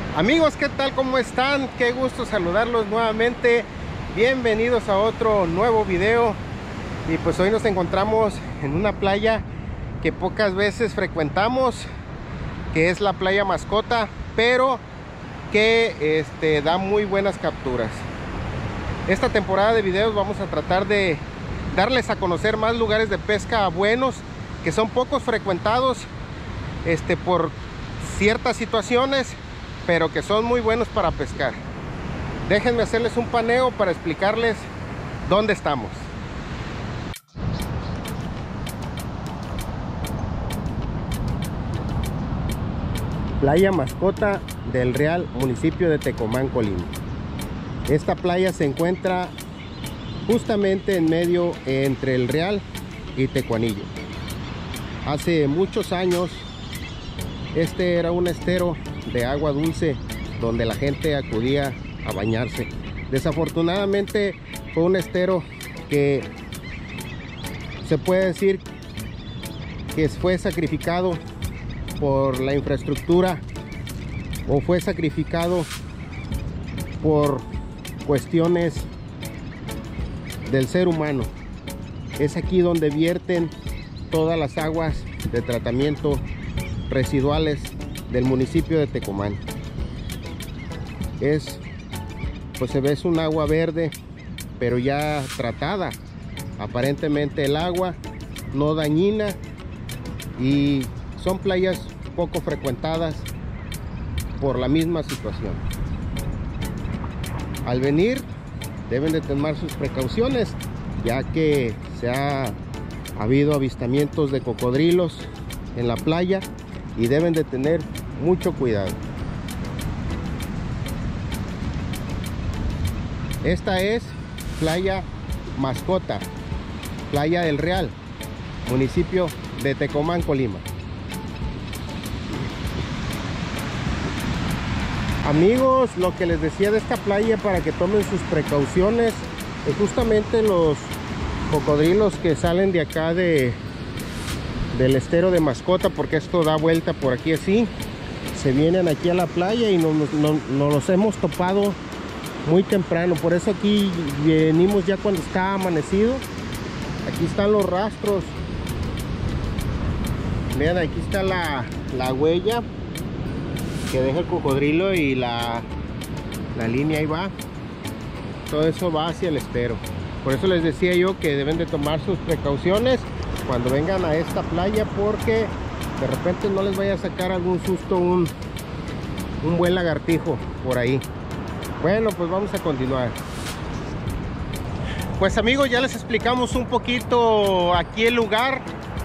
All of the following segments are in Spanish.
Amigos, ¿qué tal? ¿Cómo están? Qué gusto saludarlos nuevamente. Bienvenidos a otro nuevo video. Y pues hoy nos encontramos en una playa que pocas veces frecuentamos, que es la playa Mascota, pero que da muy buenas capturas. Esta temporada de videos vamos a tratar de darles a conocer más lugares de pesca buenos, que son pocos frecuentados por ciertas situaciones, pero que son muy buenos para pescar. Déjenme hacerles un paneo para explicarles dónde estamos. Playa Mascota del Real, municipio de Tecomán, Colima. Esta playa se encuentra justamente en medio entre el Real y Tecuanillo. Hace muchos años este era un estero de agua dulce donde la gente acudía a bañarse. Desafortunadamente fue un estero que se puede decir que fue sacrificado por la infraestructura, o fue sacrificado por cuestiones del ser humano. Es aquí donde vierten todas las aguas de tratamiento residuales del municipio de Tecomán. Pues se ve, es un agua verde, pero ya tratada. Aparentemente el agua no dañina, y son playas poco frecuentadas por la misma situación. Al venir deben de tomar sus precauciones, ya que ha habido avistamientos de cocodrilos en la playa y deben de tener mucho cuidado. Esta es Playa Mascota, Playa del Real, municipio de Tecomán, Colima. Amigos, lo que les decía de esta playa para que tomen sus precauciones es justamente los cocodrilos que salen de acá del estero de Mascota, porque esto da vuelta por aquí así. Se vienen aquí a la playa y nos los hemos topado muy temprano. Por eso aquí venimos ya cuando está amanecido. Aquí están los rastros. Vean, aquí está la huella que deja el cocodrilo, y la línea ahí va. Todo eso va hacia el estero. Por eso les decía yo que deben de tomar sus precauciones cuando vengan a esta playa, porque de repente no les vaya a sacar algún susto un buen lagartijo por ahí. Bueno, pues vamos a continuar. Pues amigos, ya les explicamos un poquito aquí el lugar.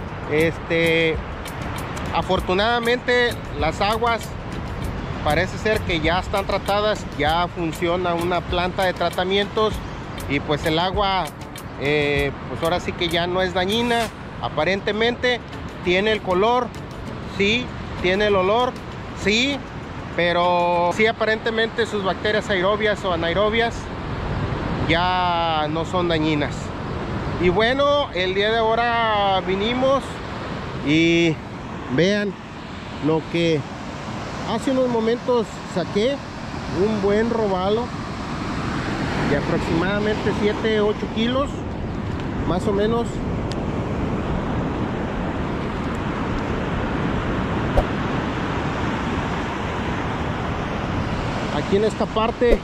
Afortunadamente las aguas parece ser que ya están tratadas, ya funciona una planta de tratamientos, y pues el agua pues ahora sí que ya no es dañina. Aparentemente tiene el color, sí, tiene el olor, sí, pero sí, aparentemente sus bacterias aerobias o anaerobias ya no son dañinas. Y bueno, el día de ahora vinimos y vean lo que hace unos momentos saqué: un buen robalo de aproximadamente 7-8 kilos más o menos. Aquí en esta parte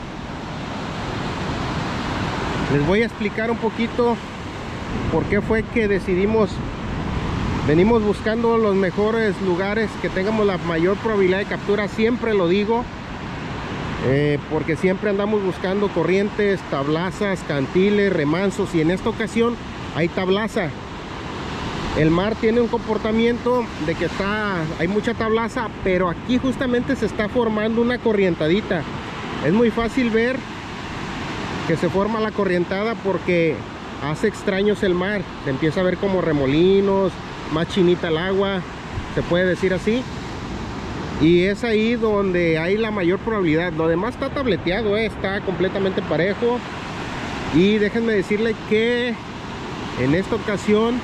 les voy a explicar un poquito por qué fue que venimos buscando los mejores lugares que tengamos la mayor probabilidad de captura. Siempre lo digo, porque siempre andamos buscando corrientes, tablazas, cantiles, remansos, y en esta ocasión hay tablaza. El mar tiene un comportamiento de que hay mucha tablaza, pero aquí justamente se está formando una corrientadita. Es muy fácil ver que se forma la corrientada porque hace extraños el mar. Se empieza a ver como remolinos, más chinita el agua, se puede decir así. Y es ahí donde hay la mayor probabilidad. Lo demás está tableteado, está completamente parejo. Y déjenme decirle que en esta ocasión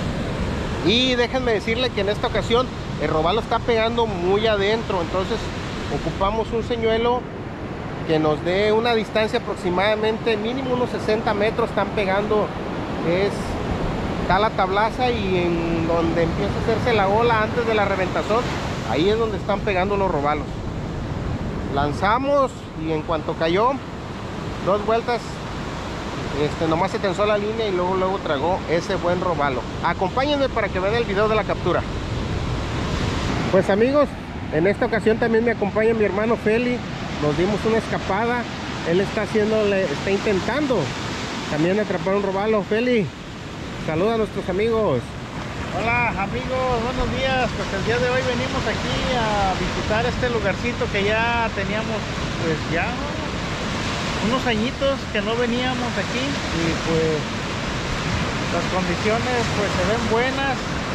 el robalo está pegando muy adentro. Entonces ocupamos un señuelo que nos dé una distancia aproximadamente mínimo unos 60 metros. Están pegando, está la tablaza, y en donde empieza a hacerse la ola antes de la reventazón, ahí es donde están pegando los robalos. Lanzamos y en cuanto cayó, 2 vueltas, nomás se tensó la línea y luego tragó ese buen robalo. Acompáñenme para que vean el video de la captura. Pues amigos, en esta ocasión también me acompaña mi hermano Feli. Nos dimos una escapada. Él está intentando también atrapar un robalo. Feli, saluda a nuestros amigos. Hola amigos, buenos días. Pues el día de hoy venimos aquí a visitar este lugarcito que ya teníamos, pues ya unos añitos que no veníamos aquí, y pues las condiciones pues se ven buenas,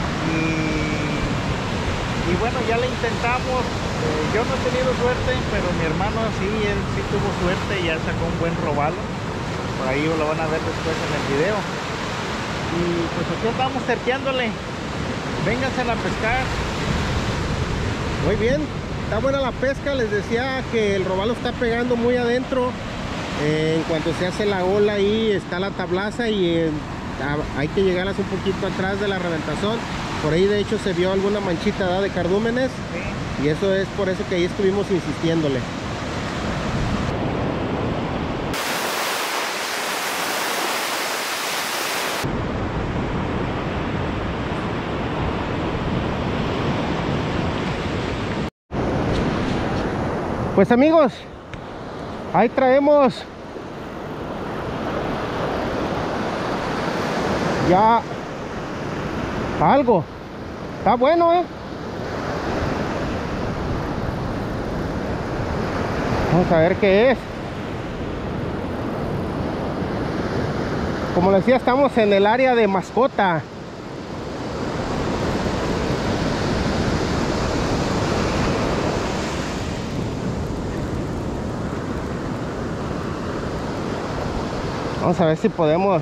y bueno, ya le intentamos. Yo no he tenido suerte, pero mi hermano sí, él sí tuvo suerte y ya sacó un buen robalo. Por ahí lo van a ver después en el video. Y pues aquí estamos cerqueándole. Vénganse a pescar. Muy bien, está buena la pesca. Les decía que el robalo está pegando muy adentro. En cuanto se hace la ola, ahí está la tablaza, y hay que llegarlas un poquito atrás de la reventazón. Por ahí de hecho se vio alguna manchita de cardúmenes, sí. Y eso es por eso que ahí estuvimos insistiéndole. Pues amigos, ahí traemos ya algo. Está bueno, Vamos a ver qué es. Como les decía, estamos en el área de mascota. Vamos a ver si podemos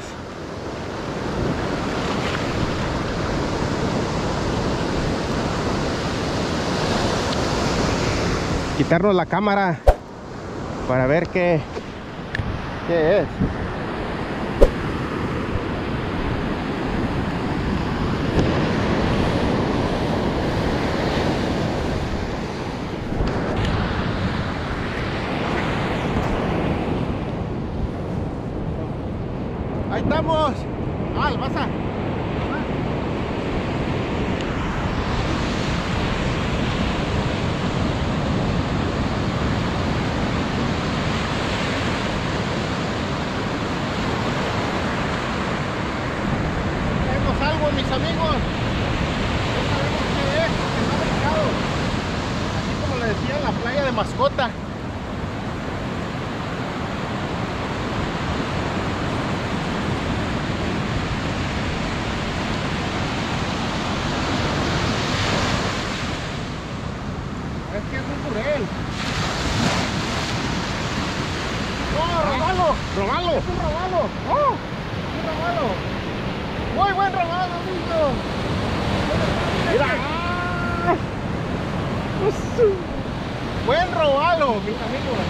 quitarnos la cámara para ver qué es. Ahí estamos. El pasa. Tenemos algo, mis amigos. No sabemos qué es, porque no ha brincado. Así como le decía, en la playa de mascota. Es que es un curel. ¡Oh, robalo! ¡Robalo! ¡Es un robalo! ¡Oh! ¡Un robalo! ¡Muy buen robalo, amigo! ¡Mira! ¡Buen robalo, mis amigos!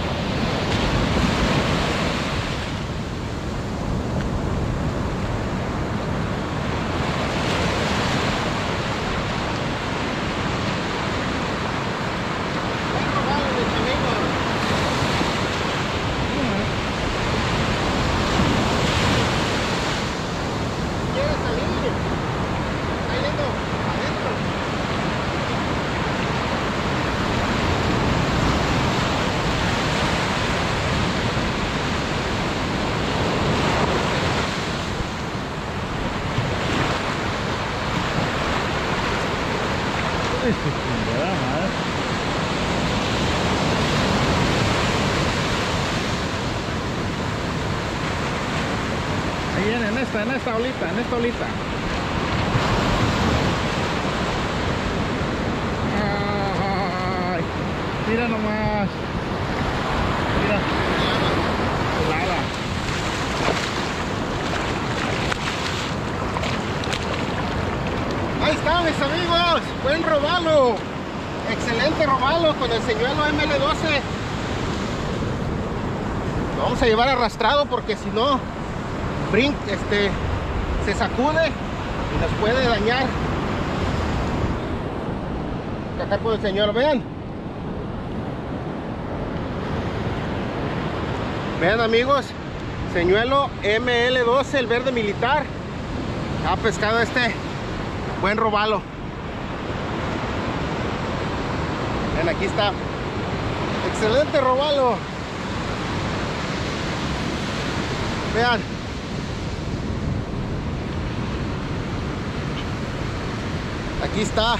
Ahí viene, en esta olita. Ay, mira nomás. Mira. Helada. Ahí está, mis amigos. Buen robalo. excelente robalo con el señuelo ML12. Lo vamos a llevar arrastrado porque si no se sacude y nos puede dañar. Acá con el señuelo, vean amigos, señuelo ML12, el verde militar, ha pescado este buen robalo. Vean, aquí está, excelente robalo. Vean, aquí está.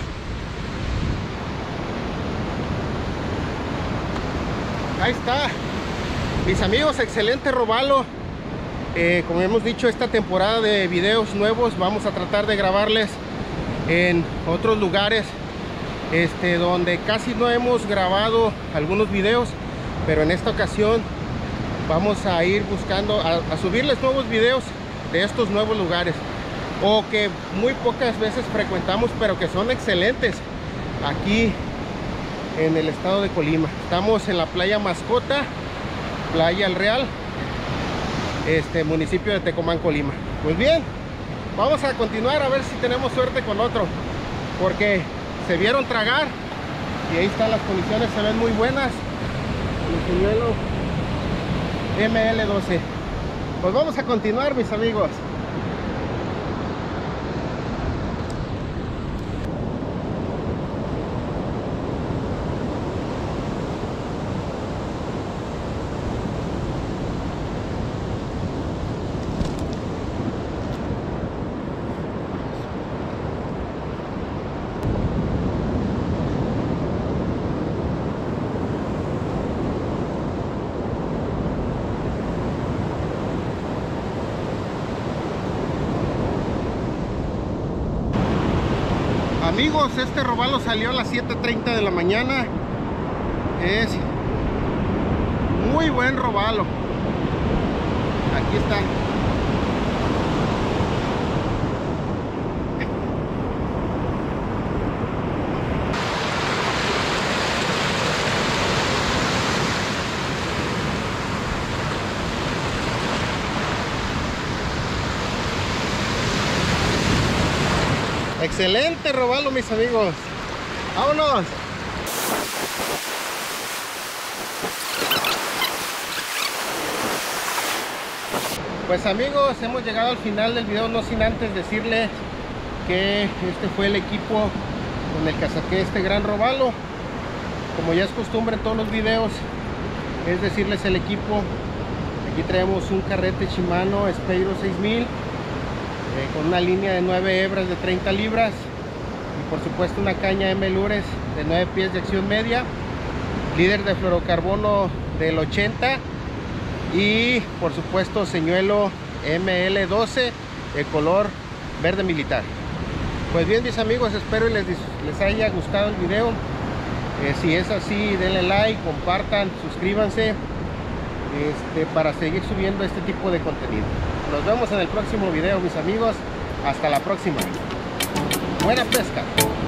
Ahí está, mis amigos, excelente robalo. Como hemos dicho, esta temporada de videos nuevos vamos a tratar de grabarles en otros lugares donde casi no hemos grabado algunos videos, pero en esta ocasión vamos a ir buscando a subirles nuevos videos de estos nuevos lugares, o que muy pocas veces frecuentamos, pero que son excelentes aquí en el estado de Colima. Estamos en la playa Mascota, Playa El Real, municipio de Tecomán, Colima. Pues bien, vamos a continuar a ver si tenemos suerte con otro, porque se vieron tragar y ahí están las condiciones, se ven muy buenas. El señuelo ML12. Pues vamos a continuar, mis amigos. Amigos, este robalo salió a las 7:30 de la mañana. Es muy buen robalo. Aquí está. Excelente robalo, mis amigos. ¡Vámonos! Pues amigos, hemos llegado al final del video, no sin antes decirle que este fue el equipo con el que saqué este gran robalo. Como ya es costumbre en todos los videos, es decirles el equipo. Aquí traemos un carrete Shimano Speiro 6000 con una línea de 9 hebras de 30 libras y por supuesto una caña M-Lures de 9 pies de acción media, líder de fluorocarbono del 80 y por supuesto señuelo ML12 de color verde militar. Pues bien, mis amigos, espero y les haya gustado el video. Si es así, denle like, compartan, suscríbanse para seguir subiendo este tipo de contenido. Nos vemos en el próximo video, mis amigos. Hasta la próxima. Buena pesca.